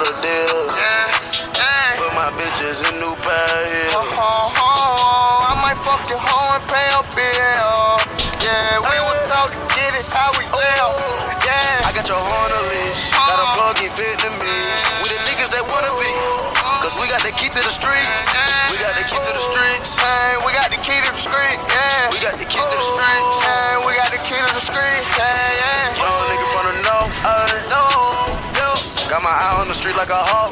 the deal. Put my bitches in new pair here. I might fuck your hoe and pay a bill. Yeah, we was taught to get it how we live. Yeah, I got your hoe on a leash. Got a plug in Vietnamese. We the niggas that wanna be. Cause we got the key to the streets. We got the key to the streets. hey, we got the key to the street. Yeah, We got the key to the streets. hey, we got the key to the street. Yeah, Young nigga from the north. Yo. Got my eye on the street like a hawk.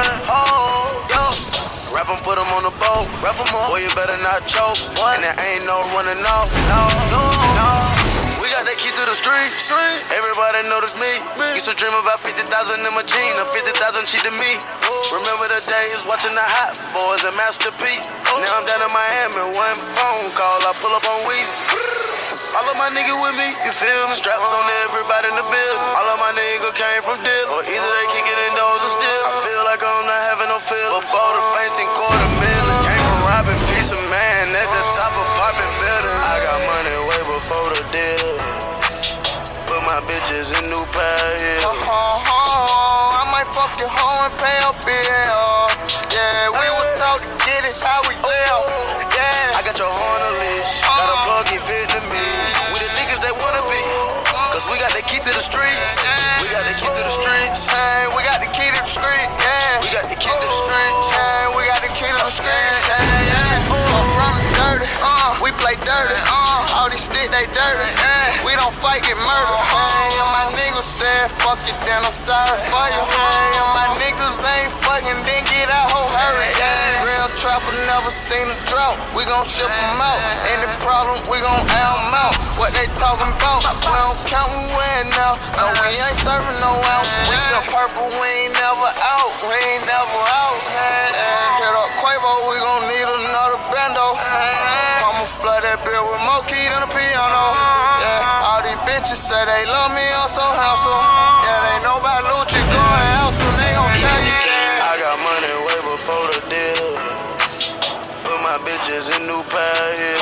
Yo. Rap 'em, put 'em on the boat. Boy, you better not choke. And there ain't no running off. No. We got that key to the streets. Everybody notice me. Used to dream about 50,000 in my jeans. Now 50,000 cheap to me. Remember the days watching the Hot Boys and Master P. Now I'm down in Miami. One phone call, I pull up on Weezy. All of my niggas with me, you feel me? Straps on everybody in the building. All of my niggas came from deal. Or either they kick it in doors or still. I feel like I'm not having no feel. Before the fancy $250,000. Came from robbing piece of man at the top of popping building. I got money way before the deal. Put my bitches in new pair here. I might fuck your hoe and pay a bill. Yeah, we was taught to get it how we live. Yeah, I got your hoe on a leash. Got a plug in Vietnamese. We the niggas that wanna be. Cause we got the key to the streets. We got the key to the streets. hey, we got the key to the street. Yeah, We got the key to the streets. hey, we got the key to the street. Yeah. I'm from the dirty. We play dirty. All these sticks they dirty. We don't fight, get murdered. Hey, and my niggas said fuck it, then I'm sorry for you. Hey, and my niggas ain't fucking, then get out, ho, hurry. Yeah. Real trapper never seen a drought. We gon' ship 'em out. Any problem, we gon' air 'em out. What they talking about? We don't count, we win now. No, we ain't serving no ounce. We sell purple, we ain't never out. We ain't never out. Hit up Quavo, we gon' need another bando. I'ma flood that bill with more key than a piano. Yeah, all these bitches say they love me, I'm so handsome. Yeah, they know about Lucci going out, so they gon' tell you. I got money way before the deal. Put my bitches in new pair here.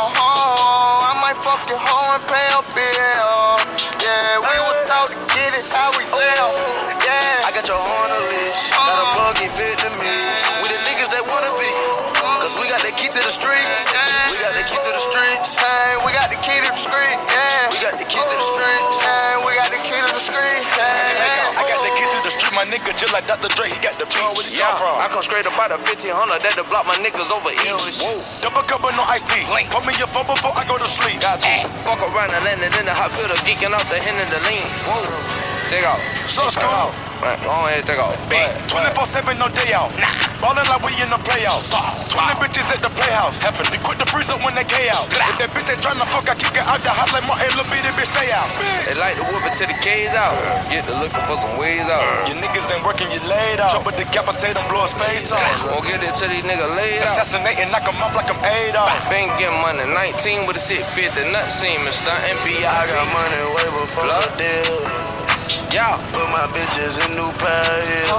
I might fuck your hoe and pay a bill. Yeah, we was taught to get it how we live. Yeah, I got your hoe on a leash. Got a plug in Vietnamese. We the niggas that wanna be. Cause we got the key to the streets. We got the key to the streets. hey, we got the key to the street. Yeah, We got the key to the streets. hey, we got the key to the street. I got the key to the street, my nigga, just like Dr. Dre, he got the plug where he come from. I come straight up out of 1500, that to block my niggas over east. Whoa, double cup but no iced tea. Put me your phone before I go to sleep. Got to fuck around and landed in the hot filter, geeking out the hen and the lean. Whoa, take out. So school. Right, go ahead, take out. 24/7, no day off. Ballin' like we in the playoffs. 20 bitches at the playhouse. You quit the freeze up when they K out. If that bitch ain't tryna fuck, I kick her out the house like Martin Lil bitty bitch stay out. They like to whoop it till the K's out. Get to looking for some ways out. Your niggas ain't working, you laid out. Jump with decapitate him, blow his face off. Won't get it till these niggas laid out. Assassinate and knock him off like I'm Adolf. Been getting money, 19 with a 650, nut seeming, stunting B.I. I got money way before the deal. Yeah, put my bitches in new pair here.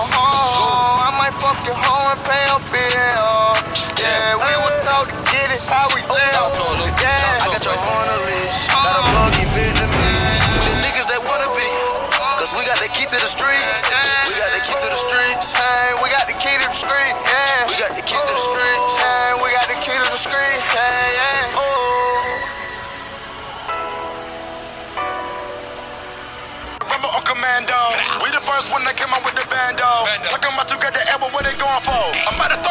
I might fuck your hoe and pay a bill. Yeah, we was taught to get it how we live. Yeah, I got your hoe on a leash. Got a plug in Vietnamese. We the niggas that wanna be. Cause we got the key to the streets. We got the key to the streets. hey, we got the key to the street. Yeah, We got the key to the streets. hey, we got the key to the street. Yeah. Remember on commando. We the first one that came out with the bando. Talking about you got the elbow, what they going for? I'm about to